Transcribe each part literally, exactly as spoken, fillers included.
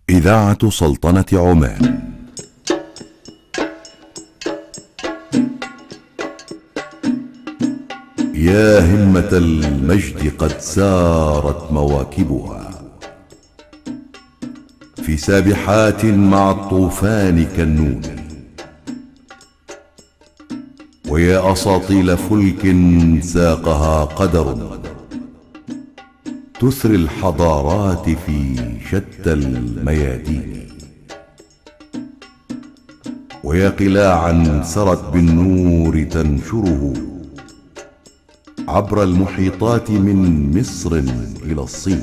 إذاعة سلطنة عمان. يا همة المجد قد سارت مواكبها في سابحات مع الطوفان كالنون، ويا أساطيل فلك ساقها قدر تثري الحضارات في شتى الميادين، ويا قلاعا سرت بالنور تنشره عبر المحيطات من مصر إلى الصين،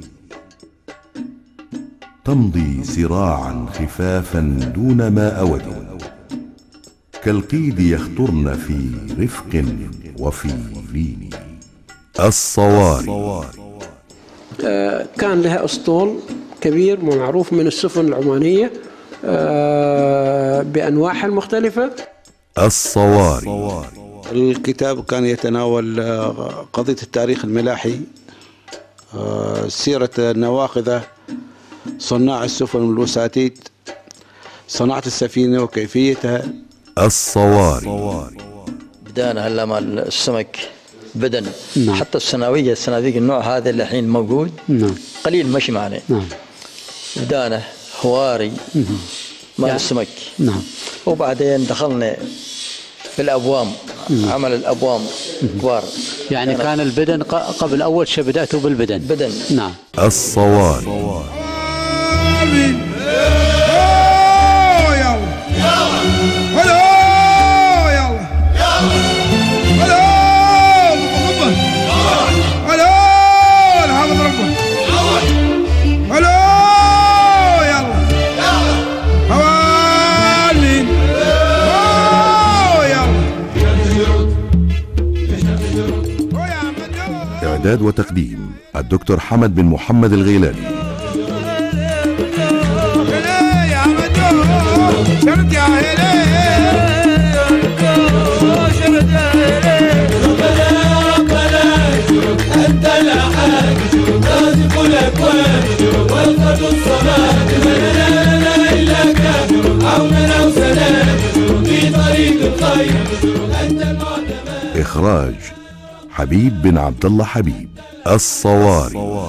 تمضي سراعا خفافا دون ما أود، كالقيد يخطرن في رفق وفي لين. الصواري آه كان لها أسطول كبير معروف من السفن العمانية آه بأنواعها المختلفة. الصواري الكتاب كان يتناول قضية التاريخ الملاحي، سيرة النواقذة، صناع السفن والوساتيت، صناعة السفينة وكيفيتها. الصواري بدأنا هلا مع السمك بدن. نعم. حتى السنوية الصناديق النوع هذا اللي الحين موجود. نعم. قليل مشي معنا. نعم. بدأنا هواري مع يعني السمك. نعم. وبعدين دخلنا في الأبوام. مم. عمل الأبوام كبار. يعني كان البدن قبل أول شيء بدأتوا بالبدن. بدن. نعم. الصواري إعداد وتقديم الدكتور حمد بن محمد الغيلاني. إخراج حبيب بن عبد الله حبيب. الصواري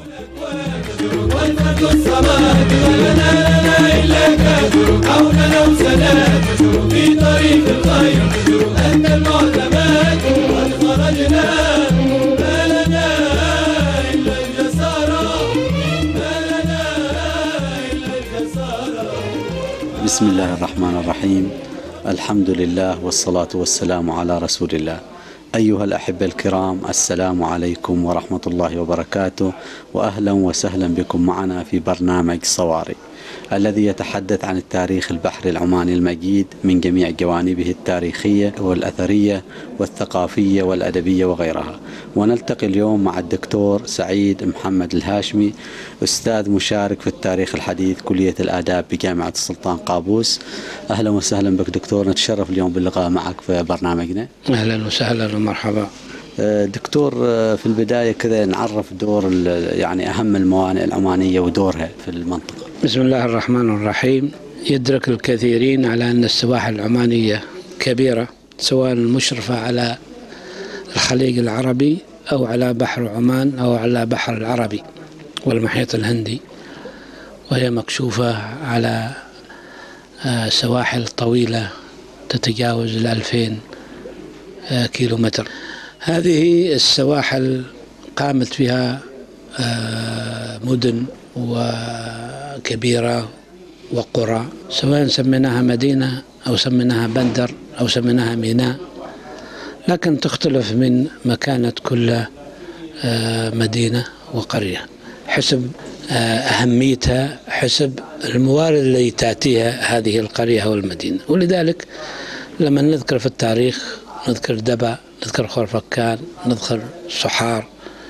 بسم الله الرحمن الرحيم. الحمد لله والصلاة والسلام على رسول الله. أيها الأحبة الكرام، السلام عليكم ورحمة الله وبركاته، وأهلا وسهلا بكم معنا في برنامج صواري الذي يتحدث عن التاريخ البحري العماني المجيد من جميع جوانبه التاريخية والأثرية والثقافية والأدبية وغيرها. ونلتقي اليوم مع الدكتور سعيد محمد الهاشمي، أستاذ مشارك في التاريخ الحديث كلية الآداب بجامعة السلطان قابوس. أهلا وسهلا بك دكتور، نتشرف اليوم باللقاء معك في برنامجنا. أهلا وسهلا ومرحبا دكتور. في البداية كذا نعرف دور يعني أهم الموانئ العمانية ودورها في المنطقة. بسم الله الرحمن الرحيم. يدرك الكثيرين على أن السواحل العمانية كبيرة، سواء المشرفة على الخليج العربي أو على بحر عمان أو على بحر العربي والمحيط الهندي، وهي مكشوفة على سواحل طويلة تتجاوز الألفين كيلو متر. هذه السواحل قامت فيها مدن وكبيرة وقرى، سواء سميناها مدينة أو سميناها بندر أو سميناها ميناء، لكن تختلف من مكانة كل مدينة وقرية حسب أهميتها، حسب الموارد التي تأتيها هذه القرية أو المدينة. ولذلك لما نذكر في التاريخ نذكر دبا، نذكر خورفكان، نذكر صحار،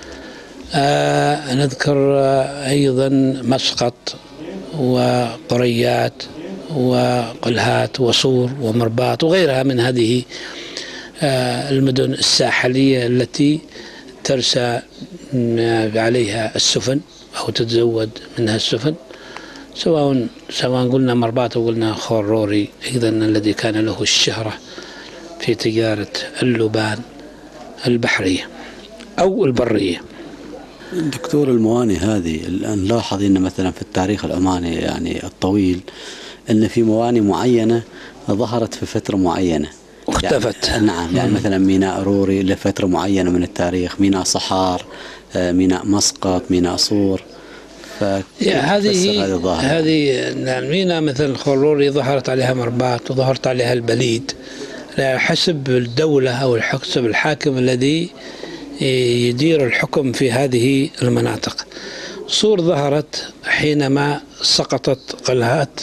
آه نذكر آه أيضا مسقط وقريات وقلهات وصور ومرباط وغيرها من هذه آه المدن الساحلية التي ترسى عليها السفن أو تتزود منها السفن سواء سواء قلنا مرباط أو قلنا خروري، أيضا الذي كان له الشهرة في تجارة اللبان البحرية أو البرية. دكتور، المواني هذه نلاحظ أن مثلا في التاريخ العماني يعني الطويل أن في مواني معينة ظهرت في فترة معينة واختفت. يعني نعم، يعني مثلا ميناء روري لفترة معينة من التاريخ، ميناء صحار، ميناء مسقط، ميناء صور. هذه هذه الميناء مثل خروري ظهرت عليها مرباط وظهرت عليها البليد حسب الدولة أو حسب الحاكم الذي يدير الحكم في هذه المناطق. صور ظهرت حينما سقطت قلعات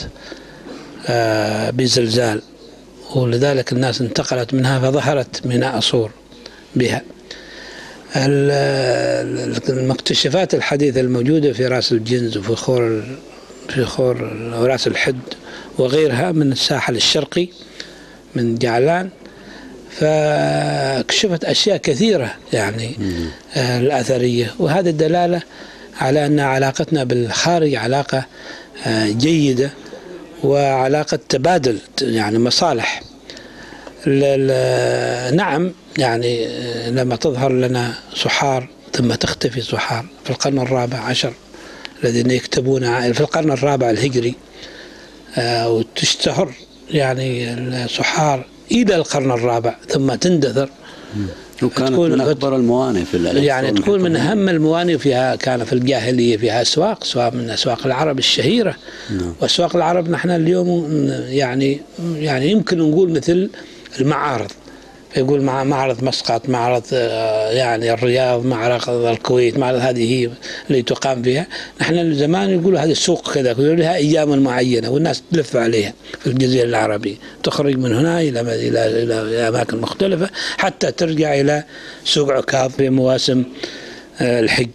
بزلزال، ولذلك الناس انتقلت منها فظهرت ميناء صور بها. المكتشفات الحديثة الموجودة في راس الجنز وفي خور في خور راس الحد وغيرها من الساحل الشرقي من جعلان، فاكتشفت أشياء كثيرة يعني آه الأثرية، وهذا الدلالة على أن علاقتنا بالخارج علاقة آه جيدة وعلاقة تبادل يعني مصالح. نعم يعني لما تظهر لنا صحار ثم تختفي صحار في القرن الرابع عشر الذين يكتبون في القرن الرابع الهجري آه وتشتهر يعني الصحار إلى القرن الرابع ثم تندثر، وكانت من أكبر الموانئ في يعني تكون من أهم الموانئ فيها. كان في الجاهلية فيها أسواق، سواء من أسواق العرب الشهيرة نعم. وأسواق العرب نحن اليوم يعني يعني يمكن نقول مثل المعارض، يقول مع معرض مسقط، معرض يعني الرياض، معرض الكويت، معرض هذه هي اللي تقام فيها. نحن زمان يقولوا هذه السوق كذا، يقولوا لها أيام معينة والناس تلف عليها في الجزيرة العربية، تخرج من هنا إلى إلى إلى أماكن مختلفة حتى ترجع إلى سوق عكاظ في مواسم الحج.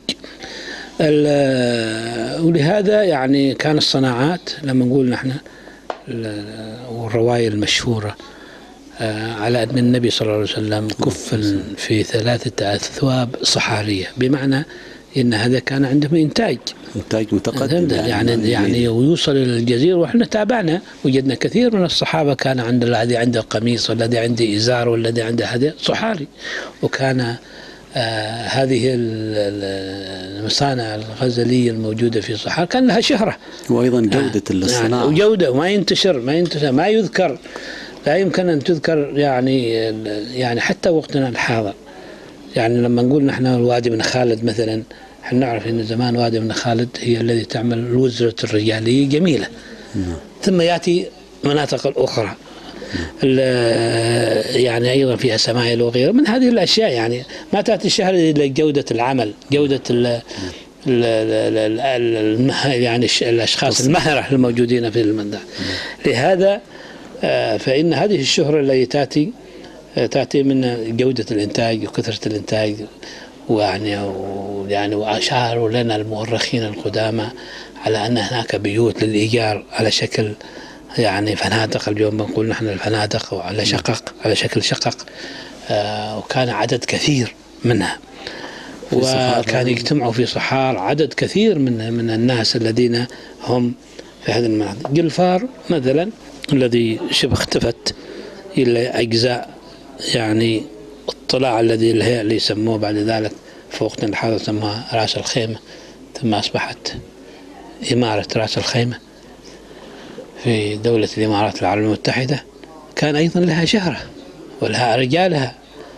ولهذا يعني كان الصناعات لما نقول نحن والرواية المشهورة على أن النبي صلى الله عليه وسلم كفل في ثلاثة أثواب صحارية، بمعنى أن هذا كان عندهم إنتاج إنتاج متقدم يعني يعني, يعني ويوصل إلى الجزيرة. وإحنا تابعنا وجدنا كثير من الصحابة كان عند الذي عنده قميص والذي عنده إزار والذي عنده هذا صحاري. وكان آه هذه المصانع الغزلية الموجودة في صحار كان لها شهرة، وأيضا جودة آه الصناعة يعني وجودة ما ينتشر ما ينتشر ما يذكر، لا يمكن أن تذكر يعني يعني حتى وقتنا الحاضر. يعني لما نقول نحن الوادي بن خالد مثلا، احنا نعرف ان زمان وادي بن خالد هي الذي تعمل الوزرة الرجالية جميلة نعم. ثم يأتي مناطق الأخرى نعم. يعني أيضا فيها سمايل وغيرها من هذه الأشياء. يعني ما تأتي الشهر إلى جودة العمل، جودة ال ال ال ال يعني الأشخاص المهرة الموجودين في المنطقة. لهذا فإن هذه الشهرة التي تأتي تأتي من جودة الإنتاج وكثرة الإنتاج، ويعني يعني وأشاروا لنا المؤرخين القدامى على أن هناك بيوت للإيجار على شكل يعني فنادق، اليوم بنقول نحن الفنادق وعلى شقق على شكل شقق، آه وكان عدد كثير منها، وكان يجتمعوا في صحار عدد كثير من من الناس الذين هم في هذا المناطق. جلفار مثلا الذي شبه اختفت إلى أجزاء يعني الطلاع الذي اللي يسموه بعد ذلك في وقتنا الحاضر سموها رأس الخيمة، ثم أصبحت إمارة رأس الخيمة في دولة الإمارات العربية المتحدة. كان أيضا لها شهرة ولها رجالها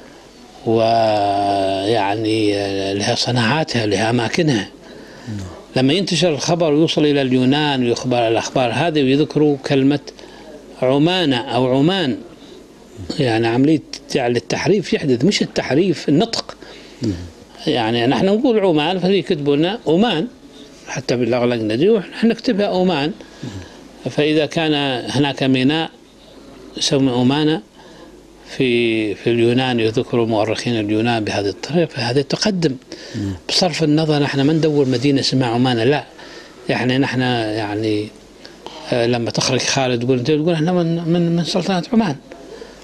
ويعني لها صناعاتها لها أماكنها. لما ينتشر الخبر ويوصل إلى اليونان ويخبر الأخبار هذه ويذكروا كلمة عمانة أو عمان، يعني عملية يعني التحريف يحدث، مش التحريف النطق. يعني نحن نقول عمان فيكتبوا لنا أومان حتى باللغة الإنجليزية ونحن نكتبها أومان. فإذا كان هناك ميناء يسمى أومانا في في اليونان يذكروا مؤرخين اليونان بهذه الطريقة، فهذا تقدم. بصرف النظر نحن ما ندور مدينة اسمها عمانة، لا، يعني نحن يعني لما تخرج خالد تقول تقول احنا من من من سلطنة عمان،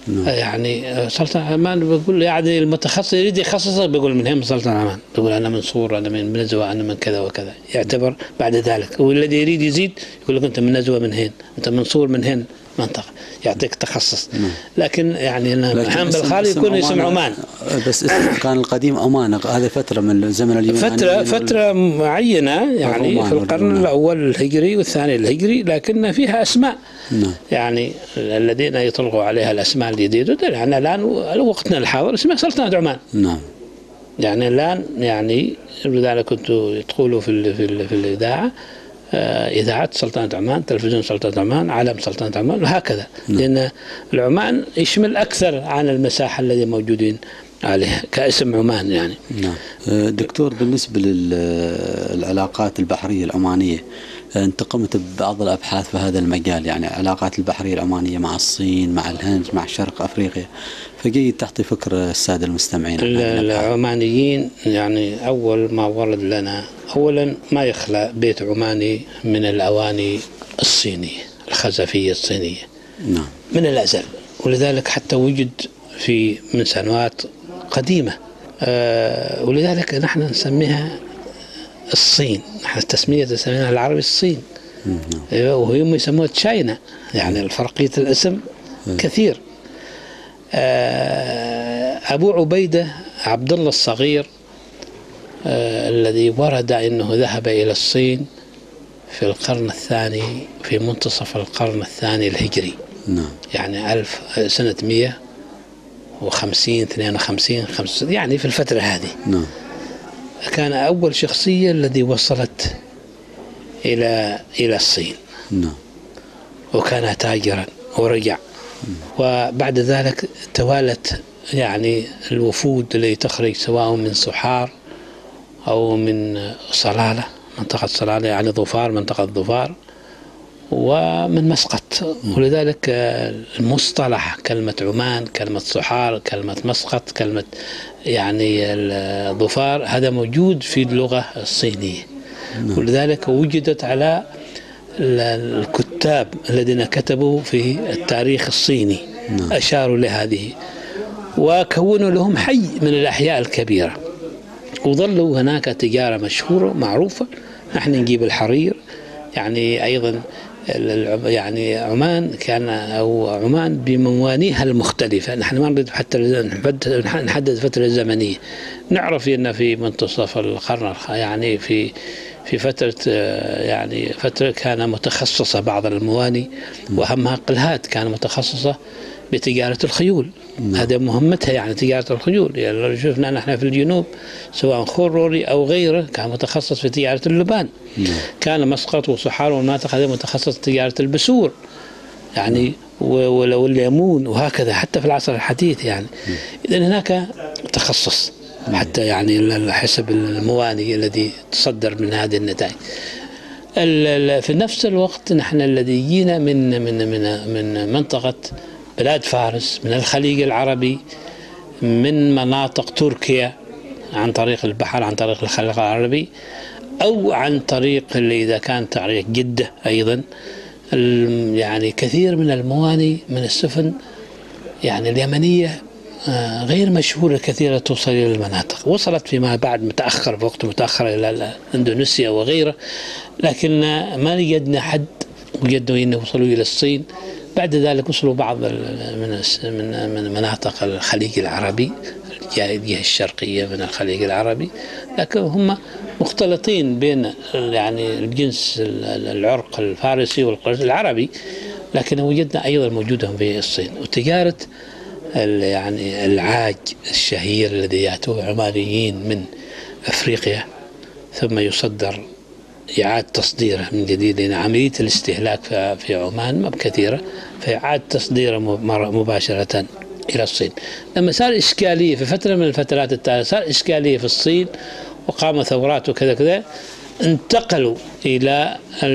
يعني سلطنة عمان بيقول يعني المتخصص يريد يخصص بيقول من هم سلطنة عمان، بيقول أنا منصور، أنا من نزوة، أنا من كذا وكذا، يعتبر بعد ذلك. والذي يريد يزيد يقول لك أنت من نزوة من هين، أنت منصور من هين منطقة، يعطيك تخصص. لكن يعني محمد بالخالي يكون اسم عمان، بس اسم كان القديم عمان. هذه فترة من زمن اليونانيين، فترة فترة معينة يعني في القرن الأول الهجري والثاني الهجري، لكن فيها أسماء نعم. يعني الذين يطلقوا عليها الأسماء الجديدة يعني الآن وقتنا الحاضر اسمها سلطنة عمان. نعم. يعني الآن يعني لذلك كنتوا تقولوا في ال في, ال في الإذاعة إذاعة سلطنة عمان، تلفزيون سلطنة عمان، علم سلطنة عمان، وهكذا. نعم. لأن العمان يشمل أكثر عن المساحة الذي موجودين عليها كاسم عمان يعني. نعم. دكتور، بالنسبة للعلاقات البحرية العمانية، أنت قمت ببعض الأبحاث في هذا المجال، يعني علاقات البحرية العمانية مع الصين، مع الهند، مع شرق أفريقيا، فجيد تعطي فكرة السادة المستمعين. العمانيين يعني أول ما ورد لنا، أولا ما يخلى بيت عماني من الأواني الصينية الخزفية الصينية. نعم. من الأزل، ولذلك حتى وجد في من سنوات قديمة، أه ولذلك نحن نسميها الصين، نحن التسمية تسميها العربي الصين. نعم. وهم يسموها تشاينا، يعني الفرقية الاسم كثير. أه أبو عبيدة عبد الله الصغير أه الذي ورد أنه ذهب إلى الصين في القرن الثاني، في منتصف القرن الثاني الهجري. نعم. يعني ألف سنة مئة وخمسين اثنين وخمسين خمسين، يعني في الفترة هذه. نعم. كان أول شخصية الذي وصلت إلى إلى الصين. نعم. وكان تاجرا ورجع. وبعد ذلك توالت يعني الوفود التي تخرج سواء من صحار أو من صلالة، منطقة صلالة يعني ظفار، منطقة ظفار، ومن مسقط. ولذلك المصطلح كلمة عمان، كلمة صحار، كلمة مسقط، كلمة يعني الظفار، هذا موجود في اللغة الصينية. ولذلك وجدت على الكتاب الذين كتبوا في التاريخ الصيني أشاروا لهذه، وكونوا لهم حي من الأحياء الكبيرة، وظلوا هناك تجارة مشهورة معروفة. نحن نجيب الحرير، يعني أيضا يعني عمان كان أو عمان بموانيها المختلفة. نحن ما نريد حتى نحدد فترة زمنية، نعرف أن في منتصف القرن يعني في في فترة يعني فترة كان متخصصة بعض المواني، وأهمها قلهات كان متخصصة بتجارة الخيول. هذا مهمتها يعني تجارة الخيول. يعني شفنا نحن في الجنوب سواء خروري أو غيره كان متخصص في تجارة اللبان. كان مسقط وصحار والمناطق هذه متخصص في تجارة البسور يعني والليمون، وهكذا حتى في العصر الحديث يعني. إذن هناك تخصص حتى يعني حسب المواني الذي تصدر من هذه النتائج. في نفس الوقت نحن الذي جينا من من من من منطقة بلاد فارس، من الخليج العربي، من مناطق تركيا عن طريق البحر، عن طريق الخليج العربي، أو عن طريق اللي إذا كان طريق جدة أيضا. يعني كثير من المواني من السفن يعني اليمنية غير مشهورة كثيرة توصل إلى المناطق، وصلت فيما بعد متأخر في وقت متأخر إلى إندونيسيا وغيره، لكن ما وجدنا حد وجدوا إنه وصلوا إلى الصين. بعد ذلك وصلوا بعض من من من مناطق الخليج العربي، الجهة الشرقية من الخليج العربي، لكن هم مختلطين بين يعني الجنس العرق الفارسي والقرش العربي، لكن وجدنا أيضا موجودهم في الصين. وتجارة يعني العاج الشهير الذي يأتوه عمانيين من أفريقيا ثم يصدر إعادة تصديره من جديد، لأن عملية الاستهلاك في عمان ما بكثيرة، فإعادة تصديره مباشرة إلى الصين. لما صار إشكالية في فترة من الفترات التالية، صار إشكالية في الصين وقام ثورات وكذا كذا، انتقلوا إلى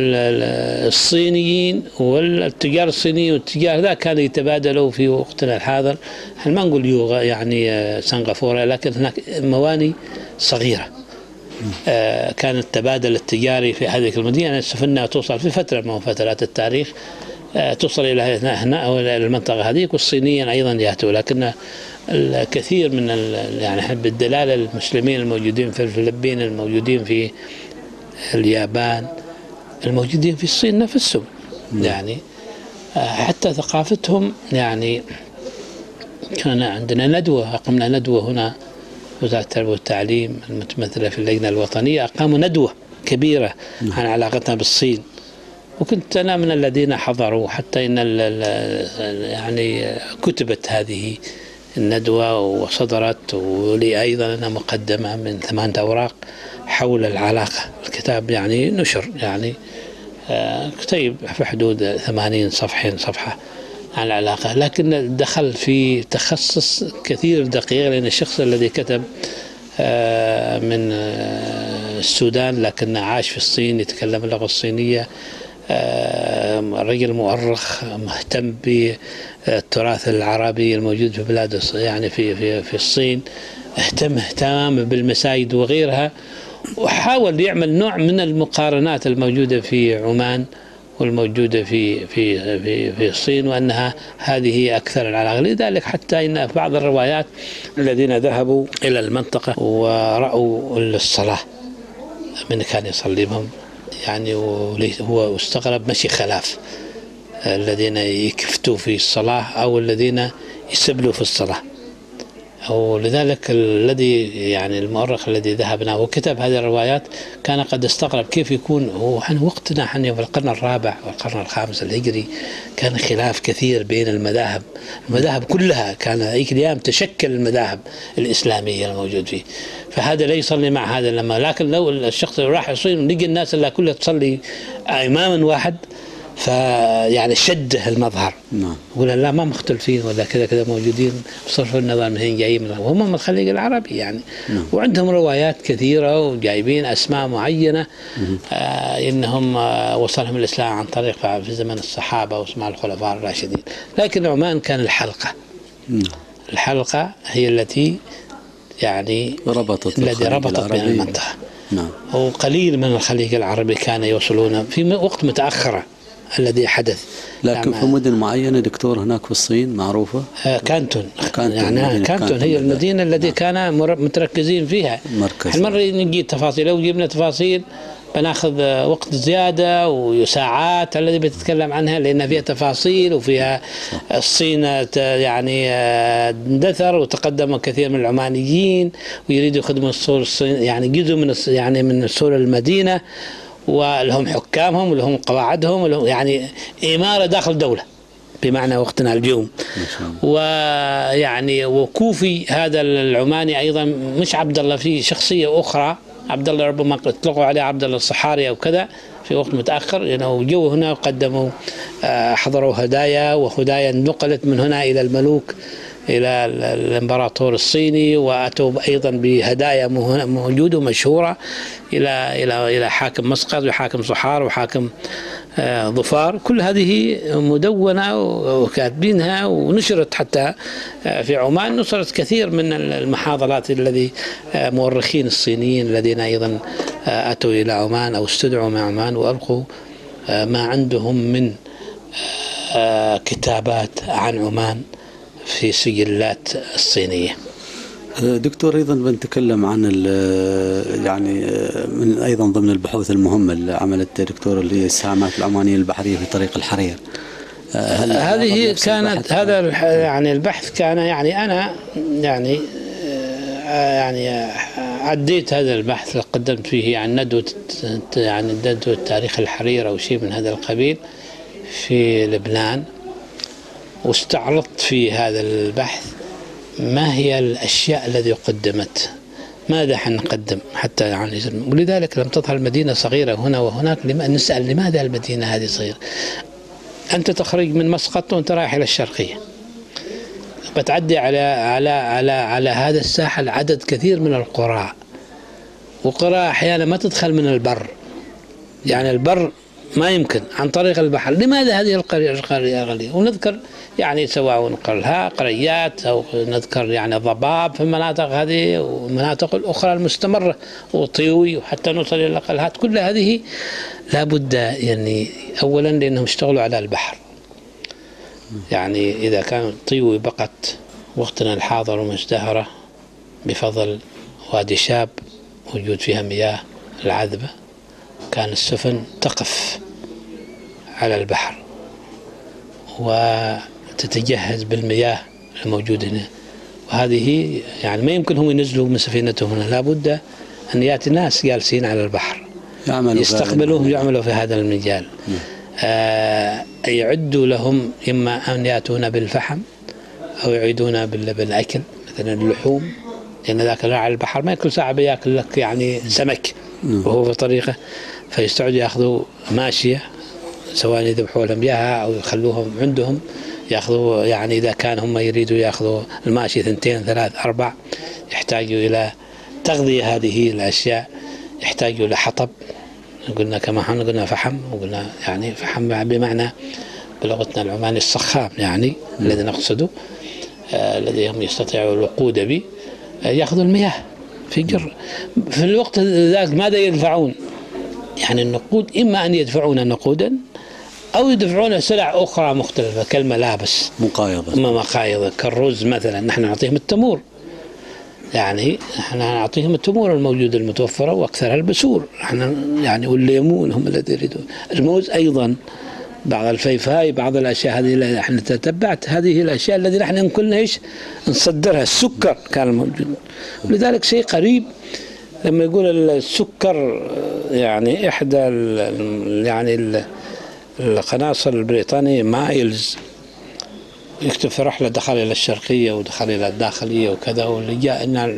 الصينيين والتجار الصينيين والتجار ذا كانوا يتبادلوا في وقتنا الحاضر. احنا ما نقول يوغا يعني سنغافورة، لكن هناك مواني صغيرة. آه كان التبادل التجاري في هذه المدينة السفن توصل في فترة من فترات التاريخ توصل إلى هنا أو إلى المنطقة هذيك، والصينيين أيضا يأتوا. لكن الكثير من يعني بالدلالة المسلمين الموجودين في الفلبين، الموجودين في اليابان، الموجودين في الصين نفسهم، يعني حتى ثقافتهم. يعني كان عندنا ندوة، أقمنا ندوة هنا وزارة التربية والتعليم المتمثلة في اللجنة الوطنية، أقاموا ندوة كبيرة عن علاقتنا بالصين، وكنت أنا من الذين حضروا، حتى إن يعني كتبت هذه الندوة وصدرت، ولي أيضا أنا مقدمة من ثمان أوراق حول العلاقة. الكتاب يعني نشر، يعني كتيب في حدود ثمانين صفحة صفحة عن العلاقة، لكن دخل في تخصص كثير دقيق، لأن الشخص الذي كتب من السودان لكن عاش في الصين، يتكلم اللغة الصينية، رجل مؤرخ مهتم بالتراث العربي الموجود في بلاد يعني في في في الصين، اهتم اهتمام بالمساجد وغيرها، وحاول يعمل نوع من المقارنات الموجودة في عمان والموجودة في في في في الصين، وأنها هذه أكثر العلاقة. لذلك حتى إن في بعض الروايات الذين ذهبوا إلى المنطقة ورأوا الصلاة من كان يصلي بهم، يعني هو استغرب مشي خلاف الذين يكفتوا في الصلاة أو الذين يسبلوا في الصلاة. ولذلك الذي يعني المؤرخ الذي ذهبنا وكتب هذه الروايات كان قد استغرب كيف يكون هو وقتنا حن في القرن الرابع والقرن الخامس الهجري، كان خلاف كثير بين المذاهب، المذاهب كلها كان ذيك الأيام تشكل المذاهب الإسلامية الموجود فيه، فهذا لا يصلي مع هذا لما. لكن لو الشخص راح الصين ونجي الناس اللي كلها تصلي إماما واحد، فيعني شده المظهر، نعم، يقول لا ما مختلفين ولا كذا كذا موجودين بصرف النظر من هين جايين، وهم من الخليج العربي يعني، نعم. وعندهم روايات كثيرة وجايبين أسماء معينة، آه إنهم آه وصلهم الإسلام عن طريق في زمن الصحابة واسماء الخلفاء الراشدين. لكن عمان كان الحلقة، نعم. الحلقة هي التي يعني ربطت الذي ربطت بين المنطقة، نعم. وقليل من الخليج العربي كان يوصلون في وقت متأخرة الذي حدث. لكن في مدن معينة دكتور هناك في الصين معروفة؟ آه كانتون، كانتون يعني كانتون هي المدينة التي كان متركزين فيها. مركز المرة نجي تفاصيل، لو جبنا تفاصيل بناخذ وقت زيادة وساعات الذي بتتكلم عنها، لأن فيها تفاصيل وفيها الصين يعني اندثر وتقدم كثير من العمانيين ويريدوا يخدموا السور الصين، يعني جزء من يعني من سور المدينة، ولهم حكامهم ولهم قواعدهم ولهم يعني إمارة داخل دولة بمعنى وقتنا اليوم. ويعني وكوفي هذا العماني أيضا مش عبد الله، في شخصية أخرى عبد الله ربما اطلقوا عليه عبد الله الصحاري أو كذا في وقت متأخر، لأنه يعني جو هنا وقدموا حضروا هدايا، وهدايا نقلت من هنا إلى الملوك إلى الإمبراطور الصيني، وأتوا أيضا بهدايا موجودة ومشهورة إلى إلى إلى حاكم مسقط وحاكم صحار وحاكم ظفار. كل هذه مدونة وكاتبينها ونشرت حتى في عمان، نشرت كثير من المحاضرات الذي مؤرخين الصينيين الذين أيضا أتوا إلى عمان أو استدعوا من عمان وألقوا ما عندهم من كتابات عن عمان في سجلات الصينية. دكتور أيضا بنتكلم عن يعني من أيضا ضمن البحوث المهمة اللي عملت دكتور اللي هي السهامات العمانية البحرية في طريق الحرير. هذه كانت هذا يعني البحث كان يعني أنا يعني يعني عديت هذا البحث، قدمت فيه عن ندوة يعني ندوة تاريخ الحرير أو شيء من هذا القبيل في لبنان، واستعرضت في هذا البحث ما هي الأشياء التي قدمت، ماذا حنقدم حتى يعني، ولذلك لم تظهر المدينة صغيرة هنا وهناك. لما نسأل لماذا المدينة هذه صغيرة؟ أنت تخرج من مسقط وأنت رايح إلى الشرقية، بتعدي على على على على هذا الساحل عدد كثير من القرى، وقرى أحيانا ما تدخل من البر، يعني البر ما يمكن عن طريق البحر. لماذا هذه القرية غالية؟ ونذكر يعني سواء نقلها قريات أو نذكر يعني ضباب في المناطق هذه والمناطق الأخرى المستمرة وطيوي، وحتى نوصل إلى القلهات. كل هذه لابد يعني أولا لأنهم اشتغلوا على البحر، يعني إذا كان طيوي بقت وقتنا الحاضر ومزدهرة بفضل وادي شاب وجود فيها مياه العذبة، كان السفن تقف على البحر وتتجهز بالمياه الموجودة هنا، وهذه يعني ما يمكن هم ينزلوا من سفينتهم هنا، لابد أن يأتي ناس جالسين على البحر يستقبلوهم يعملوا في هذا المجال. آه يعدوا لهم إما أن يأتون بالفحم أو يعيدون بالأكل مثلا اللحوم، لأن ذاك على البحر ما كل ساعة بياكل لك يعني سمك وهو في طريقه، فيستعدوا يأخذوا ماشية سواء يذبحوا لهم إياها أو يخلوهم عندهم يأخذوا، يعني إذا كان هم يريدوا يأخذوا الماشية ثنتين ثلاث أربع يحتاجوا إلى تغذية هذه الأشياء، يحتاجوا إلى حطب، قلنا كما احنا قلنا فحم، وقلنا يعني فحم بمعنى بلغتنا العماني الصخام يعني م. الذي نقصده آه الذي هم يستطيعوا الوقود به، آه يأخذوا المياه في جر. في الوقت ذاك ماذا يدفعون؟ يعني النقود إما أن يدفعون نقودا أو يدفعون سلع أخرى مختلفة كالملابس مقايضة مقايضة كالرز مثلا، نحن نعطيهم التمور، يعني احنا نعطيهم التمور الموجودة المتوفرة وأكثرها البسور احنا يعني، والليمون هم الذي يريدون، الموز أيضا، بعض الفيفاي، بعض الأشياء هذه اللي احنا تتبعت هذه الأشياء التي نحن كلنا ايش نصدرها. السكر كان موجود، ولذلك شيء قريب لما يقول السكر يعني إحدى يعني القناصل البريطاني مايلز يكتب في رحلة دخل إلى الشرقية ودخل إلى الداخلية وكذا، واللي جاء أن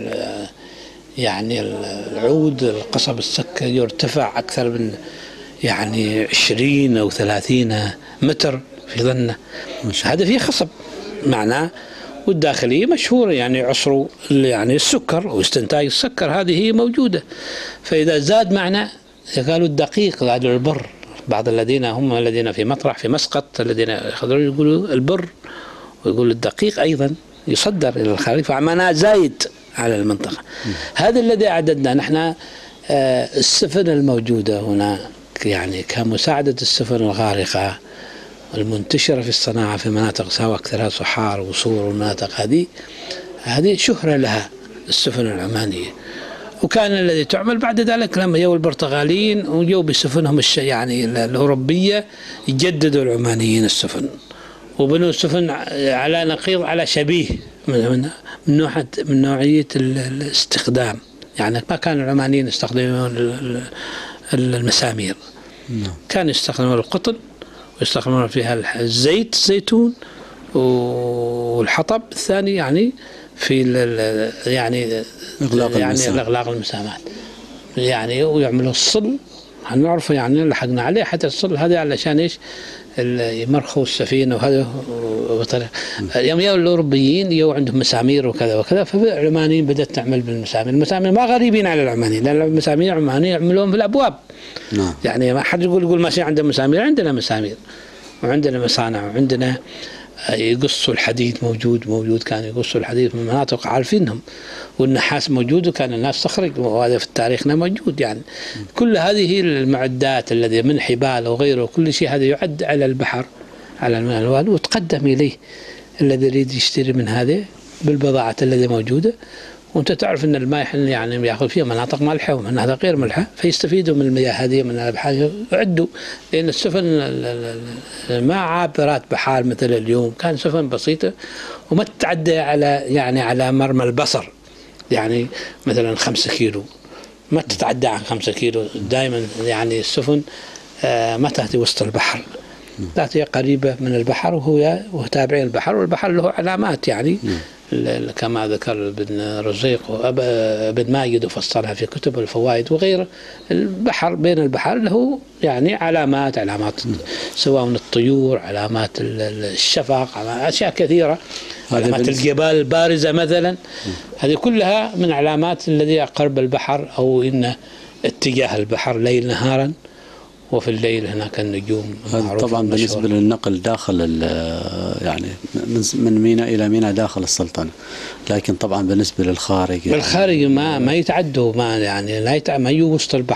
يعني العود القصب السكري يرتفع أكثر من يعني عشرين أو ثلاثين متر في ظنه، هذا فيه خصب معناه، والداخلية مشهورة يعني عصروا يعني السكر واستنتاج السكر هذه موجودة. فإذا زاد معنا قالوا الدقيق قالوا البر، بعض الذين هم الذين في مطرح في مسقط الذين يخضرون يقولوا البر، ويقول الدقيق أيضا يصدر إلى الخارج، فمعناه زايد على المنطقة. هذا الذي أعددنا نحن السفن الموجودة هنا يعني كمساعدة السفن الغارقة المنتشرة في الصناعة في مناطق سواء أكثرها صحار وصور والمناطق هذه هذه شهرة لها السفن العمانية. وكان الذي تعمل بعد ذلك لما جو البرتغاليين وجو بسفنهم يعني الأوروبية يجددوا العمانيين السفن وبنوا السفن على نقيض على شبيه من من نوع من نوعية الاستخدام، يعني ما كان العمانيين يستخدمون المسامير، كانوا يستخدمون القطن ويستخدمون فيها الزيت الزيتون والحطب الثاني يعني في يعني إغلاق يعني إغلاق المسامات يعني، ويعملوا الصل هنعرفه يعني لحقنا عليه حتى الصل هذا علشان ايش يمرخوا السفينة وهذا بطريقة. يوم يوم الأوروبيين يو عندهم مسامير وكذا وكذا، فالعمانيين بدأت تعمل بالمسامير. المسامير ما غريبين على العمانيين لأن المسامير العمانيين يعملون في الأبواب نعم. يعني ما حد يقول يقول ماشي عندنا مسامير، عندنا مسامير وعندنا مصانع وعندنا يقصوا الحديد موجود موجود كان يقصوا الحديد من مناطق عارفينهم، والنحاس موجود وكان الناس تخرج، وهذا في تاريخنا موجود يعني. كل هذه المعدات الذي من حبال وغيره كل شيء هذا يعد على البحر على المال، وتقدم إليه الذي يريد يشتري من هذه بالبضاعة التي موجودة. وانت تعرف ان الماء يعني ياخذ فيها مناطق مالحه ومناطق غير مالحه، فيستفيدوا من المياه هذه من البحار يعدوا، لان السفن ما عابرات بحار مثل اليوم، كان سفن بسيطه وما تتعدى على يعني على مرمى البصر، يعني مثلا خمسة كيلو ما تتعدى عن خمسة كيلو، دائما يعني السفن ما تأتي وسط البحر، تأتي قريبه من البحر وهو وتابعين البحر، والبحر له علامات يعني كما ذكر ابن رزيق وابن ماجد وفصلها في كتب الفوائد وغيره. البحر بين البحر له يعني علامات علامات سواء من الطيور، علامات الشفق، أشياء كثيرة، علامات الجبال البارزة مثلا، هذه كلها من علامات الذي قرب البحر أو إن اتجاه البحر ليل نهارا، وفي الليل هناك النجوم معروفة. طبعا بالنسبة مشهورة. للنقل داخل يعني من ميناء إلى ميناء داخل السلطنة، لكن طبعا بالنسبة للخارج بالخارج ما ما يتعدوا، ما يعني لا يتع... ما يجوا وسط البحر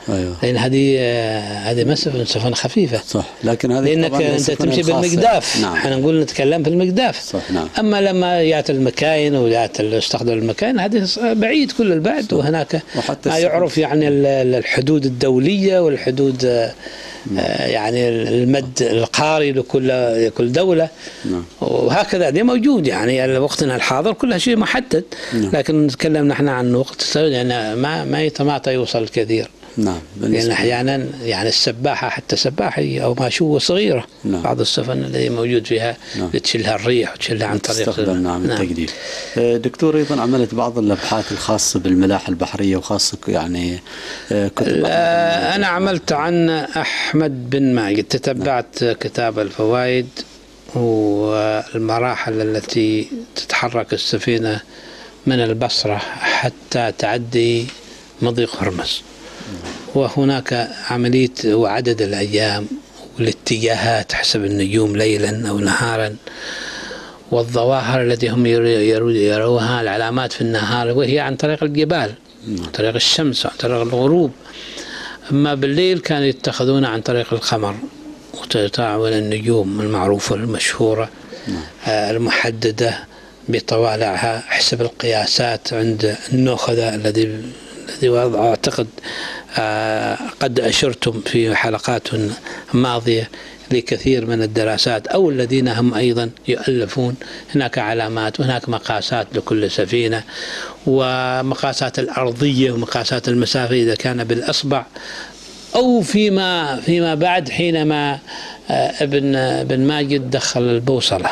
أيوة. لأن هذه هذه ما سفن سفن خفيفة صح، لكن هذه لأنك أنت تمشي بالمقداف. نعم. احنا نقول نتكلم في المقداف. صح. نعم. أما لما جاءت المكاين وجاءت استخدم المكاين هذه بعيد كل البعد. صح. وهناك ما يعرف يعني الحدود الدولية والحدود نعم. يعني المد القاري لكل كل دولة. نعم. وهكذا دي موجود يعني وقتنا الحاضر كل شيء محدد. نعم. لكن نتكلم نحن عن وقت يعني ما ما يتماطى يوصل الكثير. نعم. لأن أحيانا يعني السباحة حتى سباحة أو ماشوة صغيرة. نعم. بعض السفن اللي موجود فيها. نعم. تشيلها الريح وتشيلها عن طريق تستخدم. نعم. نعم. التجديف. دكتور أيضا عملت بعض الأبحاث الخاصة بالملاحة البحرية وخاصة يعني كتب. أنا عملت عن أحمد بن ماجد، تتبعت. نعم. كتاب الفوائد والمراحل التي تتحرك السفينة من البصرة حتى تعدي مضيق هرمز. وهناك عملية وعدد الأيام والاتجاهات حسب النجوم ليلا أو نهارا، والظواهر التي هم يروها العلامات في النهار وهي عن طريق الجبال، عن طريق الشمس، عن طريق الغروب. أما بالليل كانوا يتخذون عن طريق القمر وتتعاون النجوم المعروفة المشهورة المحددة بطوالعها حسب القياسات عند النوخذة الذي الذي أعتقد قد أشرتم في حلقات ماضية لكثير من الدراسات أو الذين هم أيضا يؤلفون. هناك علامات وهناك مقاسات لكل سفينة، ومقاسات الأرضية ومقاسات المسافة إذا كان بالأصبع أو فيما فيما بعد حينما ابن ابن ماجد دخل البوصلة.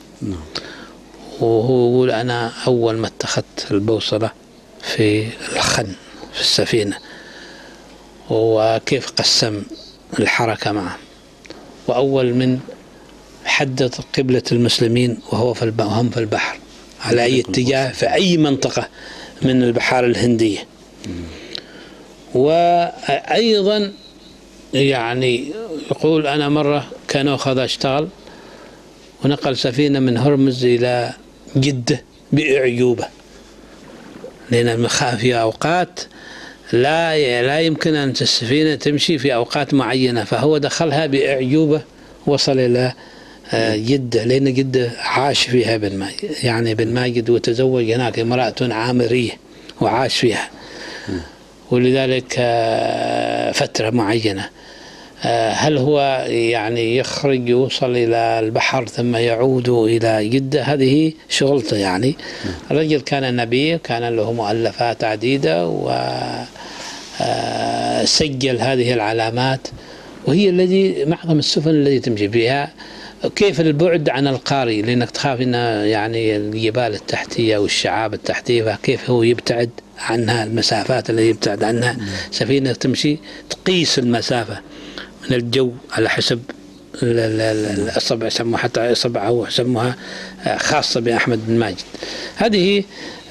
وهو يقول أنا أول ما اتخذت البوصلة في الخن في السفينة، وكيف قسم الحركة معه، وأول من حدد قبلة المسلمين وهو في وهم في البحر على أي اتجاه في أي منطقة من البحار الهندية. وأيضا يعني يقول أنا مرة كان أخذ أشتغل ونقل سفينة من هرمز إلى جدة بأعجوبة، لأن في أوقات لا لا يمكن أن السفينة تمشي في أوقات معينة، فهو دخلها بأعجوبة وصل إلى جدة، لأن جدة عاش فيها بن ماجد يعني بن ماجد وتزوج هناك امرأة عامرية وعاش فيها، ولذلك فترة معينة. هل هو يعني يخرج يوصل إلى البحر ثم يعود إلى جدة؟ هذه شغلته يعني. الرجل كان نبي، كان له مؤلفات عديدة وسجل هذه العلامات، وهي الذي معظم السفن التي تمشي فيها. كيف البعد عن القاري، لأنك تخاف أن يعني الجبال التحتية والشعاب التحتية فكيف هو يبتعد عنها، المسافات التي يبتعد عنها. سفينة تمشي تقيس المسافة من الجو على حسب الأصبع، يسموها حتى إصبعه يسموها خاصة بأحمد بن ماجد. هذه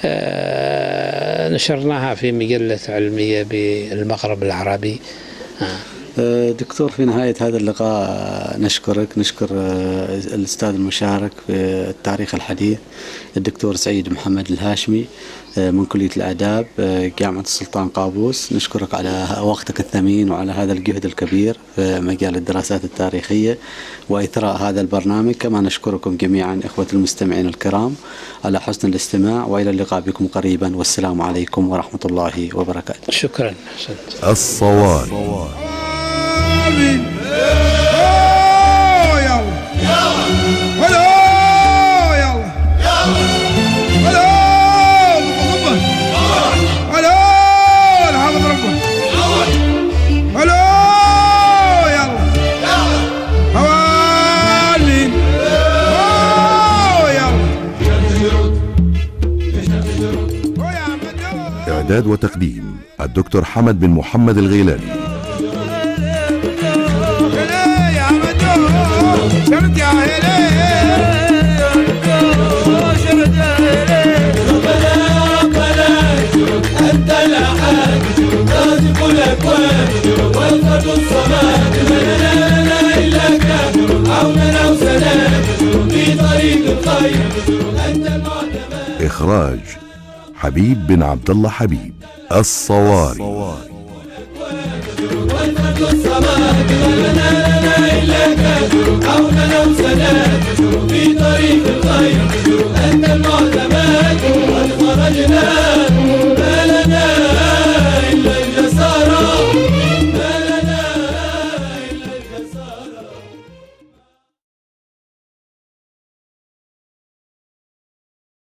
نشرناها في مجلة علمية بالمغرب العربي. دكتور، في نهاية هذا اللقاء نشكرك، نشكر الأستاذ المشارك في التاريخ الحديث الدكتور سعيد محمد الهاشمي من كلية الآداب جامعة السلطان قابوس. نشكرك على وقتك الثمين وعلى هذا الجهد الكبير في مجال الدراسات التاريخية وإثراء هذا البرنامج. كما نشكركم جميعا إخوة المستمعين الكرام على حسن الاستماع، وإلى اللقاء بكم قريبا، والسلام عليكم ورحمة الله وبركاته. شكرا. الصواري. إعداد وتقديم الدكتور حمد بن محمد الغيلاني. إخراج حبيب بن عبد الله حبيب. الصواري. مثل الصمد ولنا لنا إلا كادر حولنا وسنات في طريق الخير أنت المعتمد قد خرجنا